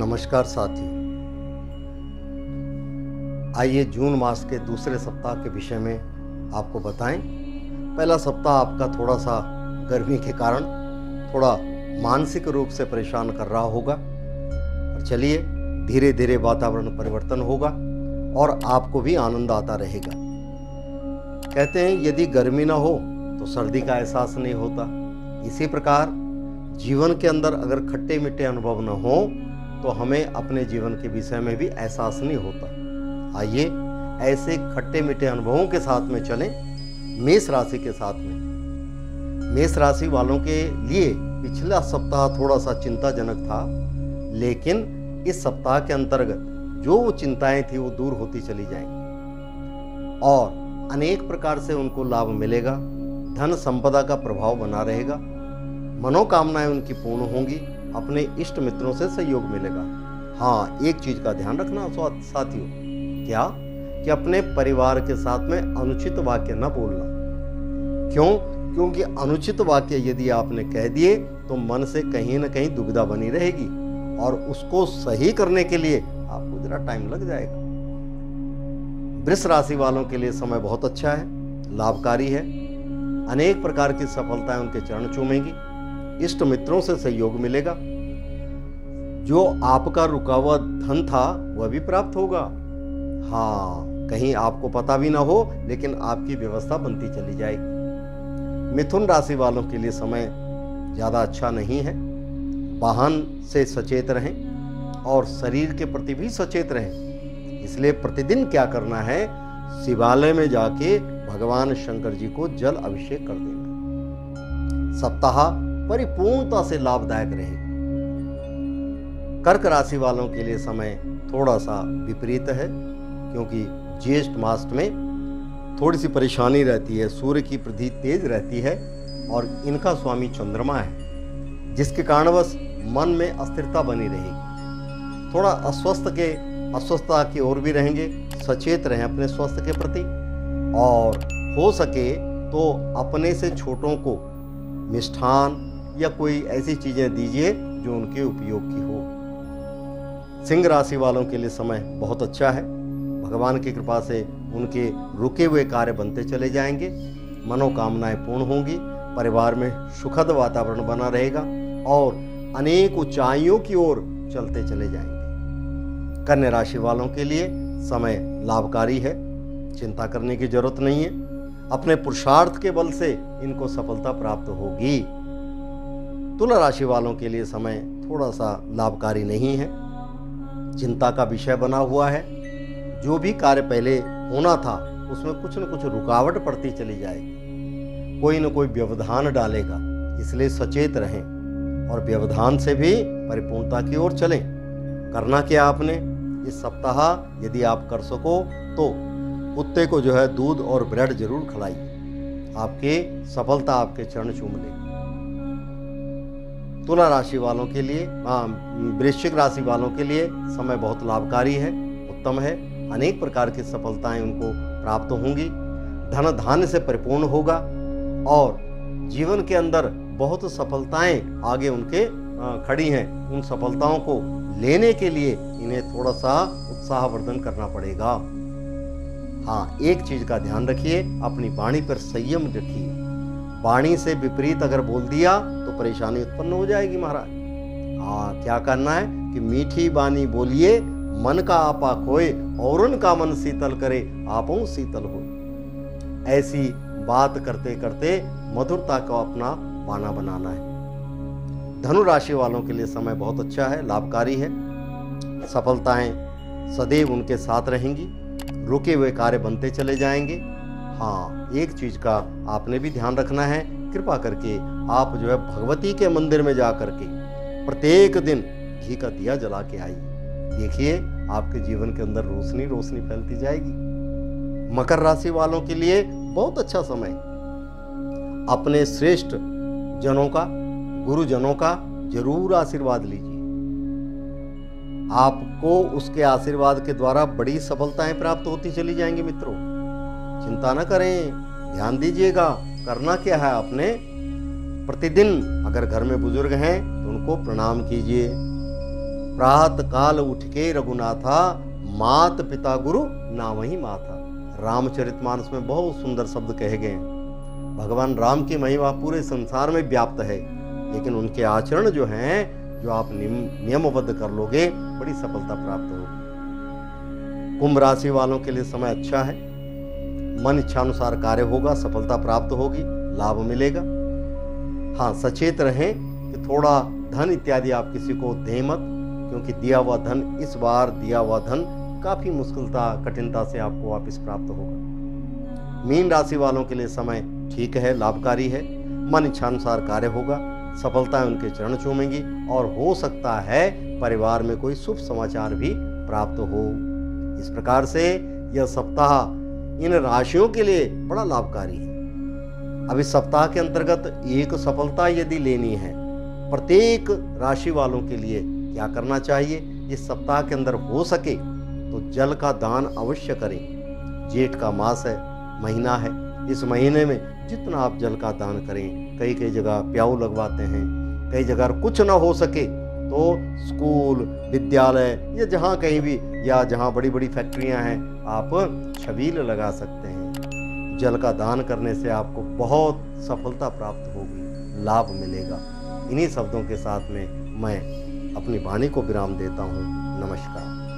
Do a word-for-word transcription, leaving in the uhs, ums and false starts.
नमस्कार साथियों, आइए जून मास के दूसरे सप्ताह के विषय में आपको बताएं। पहला सप्ताह आपका थोड़ा सा गर्मी के कारण थोड़ा मानसिक रूप से परेशान कर रहा होगा, और चलिए धीरे धीरे वातावरण परिवर्तन होगा और आपको भी आनंद आता रहेगा। कहते हैं यदि गर्मी ना हो तो सर्दी का एहसास नहीं होता। इसी प्रकार जीवन के अंदर अगर खट्टे मीठे अनुभव न हो तो हमें अपने जीवन के विषय में भी एहसास नहीं होता। आइए ऐसे खट्टे मीठे अनुभवों के साथ में चलें मेष राशि के साथ में। मेष राशि वालों के लिए पिछला सप्ताह थोड़ा सा चिंताजनक था, लेकिन इस सप्ताह के अंतर्गत जो वो चिंताएं थी वो दूर होती चली जाएंगी और अनेक प्रकार से उनको लाभ मिलेगा। धन संपदा का प्रभाव बना रहेगा, मनोकामनाएं उनकी पूर्ण होंगी, अपने इष्ट मित्रों से सहयोग मिलेगा। हाँ, एक चीज का ध्यान रखना साथियों, क्या कि अपने परिवार के साथ में अनुचित वाक्य न बोलना। क्यों? क्योंकि अनुचित वाक्य यदि आपने कह दिए तो मन से कहीं ना कहीं दुविधा बनी रहेगी और उसको सही करने के लिए आपको जरा टाइम लग जाएगा। वृष राशि वालों के लिए समय बहुत अच्छा है, लाभकारी है। अनेक प्रकार की सफलताएं उनके चरण चूमेंगी, इष्ट मित्रों से सहयोग मिलेगा। जो आपका रुका हुआ धन था वह भी प्राप्त होगा। हाँ, कहीं आपको पता भी ना हो लेकिन आपकी व्यवस्था बनती चली जाएगी। मिथुन राशि वालों के लिए समय ज्यादा अच्छा नहीं है। वाहन से सचेत रहें और शरीर के प्रति भी सचेत रहें। इसलिए प्रतिदिन क्या करना है, शिवालय में जाके भगवान शंकर जी को जल अभिषेक कर देना। सप्ताह परिपूर्णता से लाभदायक रहेगी। कर्क राशि वालों के लिए समय थोड़ा सा विपरीत है, क्योंकि ज्येष्ठ मास में थोड़ी सी परेशानी रहती है। सूर्य की वृद्धि तेज रहती है और इनका स्वामी चंद्रमा है, जिसके कारणवश मन में अस्थिरता बनी रहेगी। थोड़ा अस्वस्थ के अस्वस्थता की ओर भी रहेंगे। सचेत रहें अपने स्वास्थ्य के प्रति और हो सके तो अपने से छोटों को मिष्ठान या कोई ऐसी चीजें दीजिए जो उनके उपयोग की हो। सिंह राशि वालों के लिए समय बहुत अच्छा है। भगवान की कृपा से उनके रुके हुए कार्य बनते चले जाएंगे, मनोकामनाएं पूर्ण होंगी, परिवार में सुखद वातावरण बना रहेगा और अनेक ऊंचाइयों की ओर चलते चले जाएंगे। कन्या राशि वालों के लिए समय लाभकारी है, चिंता करने की जरूरत नहीं है। अपने पुरुषार्थ के बल से इनको सफलता प्राप्त होगी। तुला राशि वालों के लिए समय थोड़ा सा लाभकारी नहीं है, चिंता का विषय बना हुआ है। जो भी कार्य पहले होना था उसमें कुछ न कुछ रुकावट पड़ती चली जाएगी, कोई न कोई व्यवधान डालेगा। इसलिए सचेत रहें और व्यवधान से भी परिपूर्णता की ओर चलें। करना क्या आपने इस सप्ताह, यदि आप कर सको तो कुत्ते को जो है दूध और ब्रेड जरूर खिलाइए, आपके सफलता आपके चरण चूम लेगी। तुला राशि वालों के लिए, वृश्चिक राशि वालों के लिए समय बहुत लाभकारी है, उत्तम है। अनेक प्रकार की सफलताएं उनको प्राप्त होंगी, धन धान्य से परिपूर्ण होगा और जीवन के अंदर बहुत सफलताएं आगे उनके खड़ी हैं। उन सफलताओं को लेने के लिए इन्हें थोड़ा सा उत्साहवर्धन करना पड़ेगा। हाँ, एक चीज का ध्यान रखिए, अपनी वाणी पर संयम रखिए। वाणी से विपरीत अगर बोल दिया तो परेशानी उत्पन्न हो जाएगी महाराज। हाँ, क्या करना है कि मीठी वाणी बोलिए, मन का आपा खोए और उनका मन शीतल करे, आपो शीतल हो। ऐसी बात करते करते मधुरता को अपना बाना बनाना है। धनु राशि वालों के लिए समय बहुत अच्छा है, लाभकारी है। सफलताएं सदैव उनके साथ रहेंगी, रुके हुए कार्य बनते चले जाएंगे। हाँ, एक चीज का आपने भी ध्यान रखना है, कृपा करके आप जो है भगवती के मंदिर में जा करके प्रत्येक दिन घी का दिया जला के आइए। देखिए आपके जीवन के अंदर रोशनी रोशनी फैलती जाएगी। मकर राशि वालों के लिए बहुत अच्छा समय। अपने श्रेष्ठ जनों का, गुरुजनों का जरूर आशीर्वाद लीजिए। आपको उसके आशीर्वाद के द्वारा बड़ी सफलताएं प्राप्त होती चली जाएंगी मित्रों। चिंता न करें, ध्यान दीजिएगा। करना क्या है आपने, प्रतिदिन अगर घर में बुजुर्ग हैं तो उनको प्रणाम कीजिए, प्रात काल उठ के रघुनाथा, मात पिता गुरु नामहि माथा। रामचरितमानस में बहुत सुंदर शब्द कहे गए हैं। भगवान राम की महिमा पूरे संसार में व्याप्त है, लेकिन उनके आचरण जो हैं, जो आप नियमबद्ध कर लोगे, बड़ी सफलता प्राप्त होगी। कुंभ राशि वालों के लिए समय अच्छा है। मन इच्छानुसार कार्य होगा, सफलता प्राप्त होगी, लाभ मिलेगा। हाँ, सचेत रहें कि थोड़ा धन इत्यादि आप किसी को दें मत, क्योंकि दिया हुआ धन इस बार दिया हुआ धन काफी मुश्किलता कठिनता से आपको वापस प्राप्त होगा। मीन राशि वालों के लिए समय ठीक है, लाभकारी है। मन इच्छानुसार कार्य होगा, सफलताएं उनके चरण चूमेंगी और हो सकता है परिवार में कोई शुभ समाचार भी प्राप्त हो। इस प्रकार से यह सप्ताह इन राशियों के लिए बड़ा लाभकारी है। अब इस सप्ताह के अंतर्गत एक सफलता यदि लेनी है, प्रत्येक राशि वालों के लिए क्या करना चाहिए? इस सप्ताह के अंदर हो सके तो जल का दान अवश्य करें। जेठ का मास है, महीना है, इस महीने में जितना आप जल का दान करें, कई कई जगह प्याऊ लगवाते हैं, कई जगह कुछ ना हो सके तो स्कूल, विद्यालय या जहाँ कहीं भी, या जहाँ बड़ी बड़ी फैक्ट्रियाँ हैं, आप छबील लगा सकते हैं। जल का दान करने से आपको बहुत सफलता प्राप्त होगी, लाभ मिलेगा। इन्हीं शब्दों के साथ में मैं अपनी वाणी को विराम देता हूँ। नमस्कार।